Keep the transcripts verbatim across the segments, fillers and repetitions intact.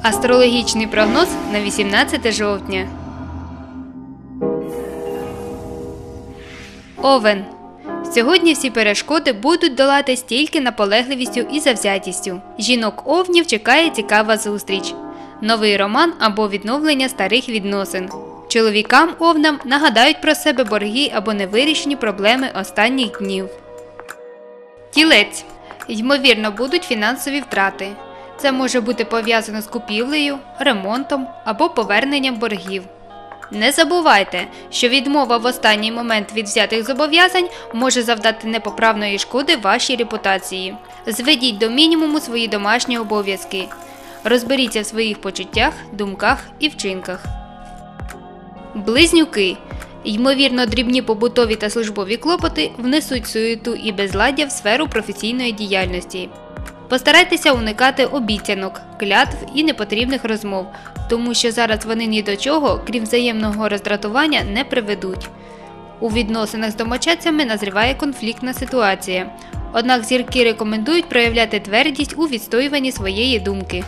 Астрологічний прогноз на вісімнадцяте жовтня. Овен. Сьогодні всі перешкоди будуть долати стільки наполегливістю і завзятістю. Жінок овнів чекає цікава зустріч. Новий роман або відновлення старих відносин. Чоловікам овнам нагадають про себе борги або невирішені проблеми останніх днів. Тілець. Ймовірно, будуть фінансові втрати. Це може бути пов'язано з купівлею, ремонтом або поверненням боргів. Не забувайте, що відмова в останній момент від взятих зобов'язань може завдати непоправної шкоди вашій репутації. Зведіть до мінімуму свої домашні обов'язки. Розберіться в своїх почуттях, думках і вчинках. Близнюки. Ймовірно, дрібні побутові та службові клопоти внесуть суєту і безладдя в сферу професійної діяльності. Постарайтеся уникати обіцянок, клятв і непотрібних розмов, тому що зараз вони ні до чого, крім взаємного роздратування, не приведуть. У відносинах з домочадцями назріває конфліктна ситуація, однак зірки рекомендують проявляти твердість у відстоюванні своєї думки.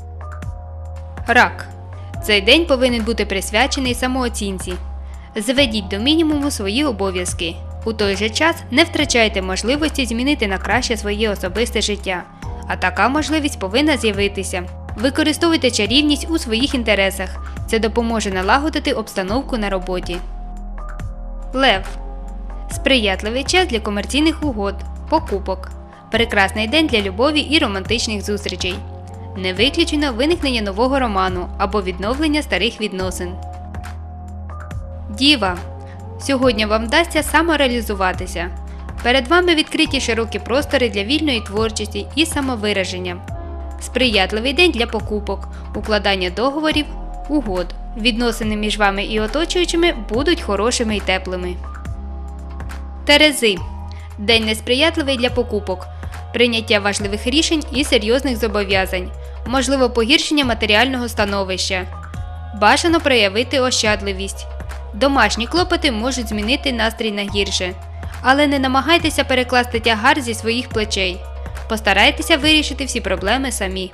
Рак. Цей день повинен бути присвячений самооцінці. Зведіть до мінімуму свої обов'язки. У той же час не втрачайте можливості змінити на краще своє особисте життя. А така можливість повинна з'явитися. Використовуйте чарівність у своїх інтересах. Це допоможе налагодити обстановку на роботі. Лев. Сприятливий час для комерційних угод, покупок. Прекрасний день для любові і романтичних зустрічей. Не виключено виникнення нового роману або відновлення старих відносин. Діва. Сьогодні вам вдасться самореалізуватися. Перед вами відкриті широкі простори для вільної творчості і самовираження. Сприятливий день для покупок, укладання договорів, угод. Відносини між вами і оточуючими будуть хорошими і теплими. Терези. День несприятливий для покупок, прийняття важливих рішень і серйозних зобов'язань, можливо погіршення матеріального становища. Бажано проявити ощадливість. Домашні клопоти можуть змінити настрій на гірше. Але не намагайтеся перекласти тягар зі своїх плечей. Постарайтеся вирішити всі проблеми самі.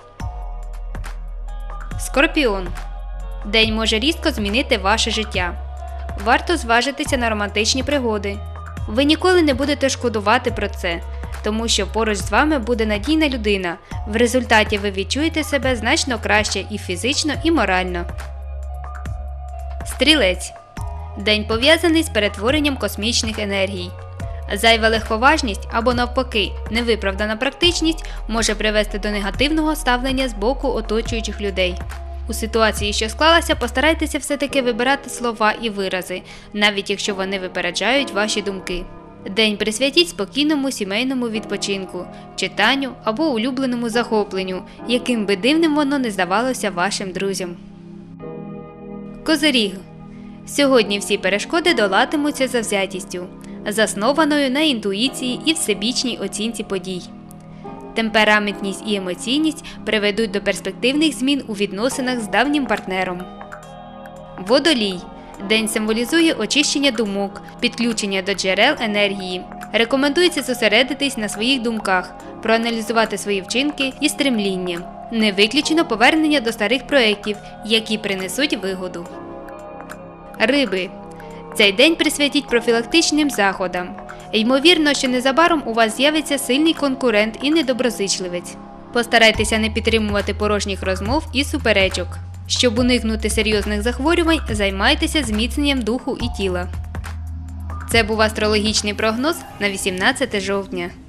Скорпіон. День може різко змінити ваше життя. Варто зважитися на романтичні пригоди. Ви ніколи не будете шкодувати про це, тому що поруч з вами буде надійна людина. В результаті ви відчуєте себе значно краще і фізично, і морально. Стрілець. День пов'язаний з перетворенням космічних енергій. Зайва легковажність або навпаки невиправдана практичність може привести до негативного ставлення з боку оточуючих людей. У ситуації, що склалася, постарайтеся все-таки вибирати слова і вирази, навіть якщо вони випереджають ваші думки. День присвятіть спокійному сімейному відпочинку, читанню або улюбленому захопленню, яким би дивним воно не здавалося вашим друзям. Козиріг. Сьогодні всі перешкоди долатимуться завзятістю, заснованою на інтуїції і всебічній оцінці подій. Темпераментність і емоційність приведуть до перспективних змін у відносинах з давнім партнером. Водолій. День символізує очищення думок, підключення до джерел енергії. Рекомендується зосередитись на своїх думках, проаналізувати свої вчинки і стремління. Не виключено повернення до старих проєктів, які принесуть вигоду. Риби. Цей день присвятіть профілактичним заходам. Ймовірно, що незабаром у вас з'явиться сильний конкурент і недоброзичливець. Постарайтеся не підтримувати порожніх розмов і суперечок. Щоб уникнути серйозних захворювань, займайтеся зміцненням духу і тіла. Це був астрологічний прогноз на вісімнадцяте жовтня.